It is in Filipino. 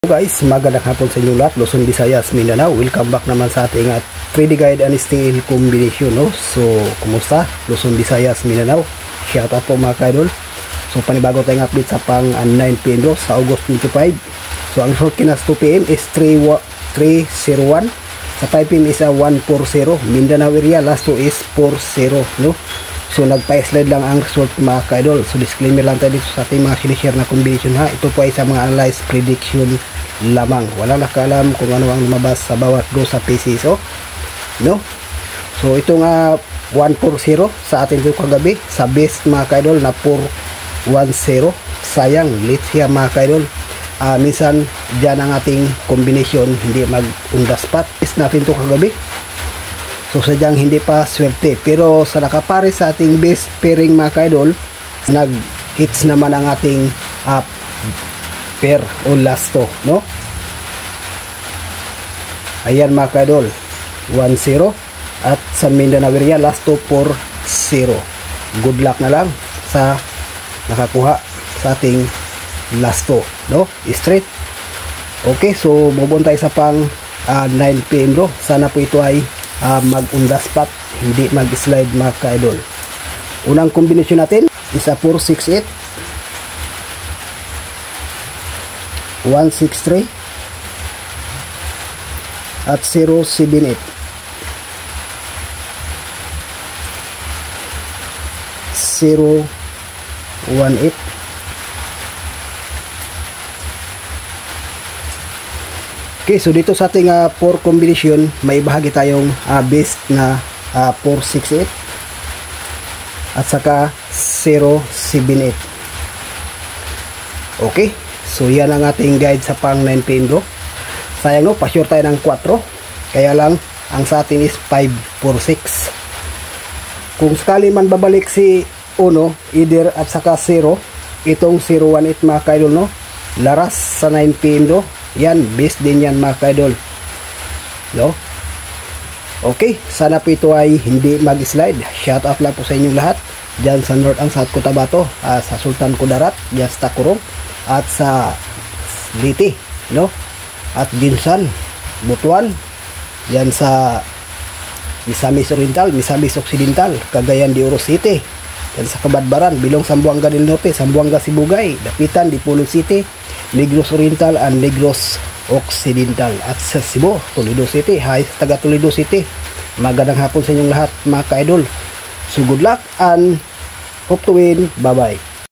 Guys, magandang hapon sa inyo lahat, Luzon, Visayas, Mindanao. Welcome back naman sa ating 3D guide and steel combination, no? So, kumusta? Luzon, Visayas, Mindanao. Shout out po mga kaidol. So, panibago tayong update sa pang 9 PM bro, sa August 25. So, ang short kinas 2 PM is 301. Sa 5 PM is 140. Mindanao area, last 2 is 40, no? So, nagpa-slide lang ang result mga kaidol. So, disclaimer lang tayo dito sa ating mga sinishare na combination ha. Ito po ay sa mga analyze prediction lamang. Wala nakaalam kung ano ang lumabas sa bawat go sa PCSO, no? So, itong 140 sa atin ito kagabi. Sa best mga kaidol na 410. Sayang, late siya mga kaidol. Minsan, dyan ang ating combination hindi mag-on the spot. Is natin ito kagabi. So sadyang hindi pa swerte, pero sa nakapare sa ating best pairing mga kaidol, nag-hits naman ang ating pair o lasto, no? Ayan mga kaidol, 1-0 at sa Mindanao area lasto 4-0. Good luck na lang sa nakakuha sa ating lasto, no? Straight. Okay, so bubun tayo sa pang 9 PM bro. Sana po ito ay mag-on the spot, hindi mag-slide mga kaidol. Unang kombinasyon natin is 468, 163 at 078. 018. Okay, so dito sa ating 4 combination, may bahagi tayong best na 468 at saka 078. Okay, so yan ang ating guide sa pang 9 PM bro. Sayang no, pa-sure tayo ng 4, kaya lang ang sa atin is 546. Kung sakali man babalik si 1, either at saka 0, itong 018 mga kaidol, no? Laras sa 9 PM bro. Yan, best din yan mga kaidol, no? Okay, sana po ito ay hindi mag-slide. Shout out lang po sa inyong lahat dyan sa North and South Cotabato, sa Sultan Kudarat, dyan sa Takurong, at sa Liti, no? At Ginsan, Butuan, dyan sa Misamis Oriental, Misamis Occidental, Cagayan de Oro City, dyan sa Kabadbaran, Bilong, Zamboanga del Norte, Zamboanga Sibugay, Dapitan, Dipolog City, Negros Oriental and Negros Occidental, at sa Cebu, Toledo City. Hi sa taga Toledo City, magandang hapon sa inyong lahat mga kaidol. So good luck and hope to win. Bye bye.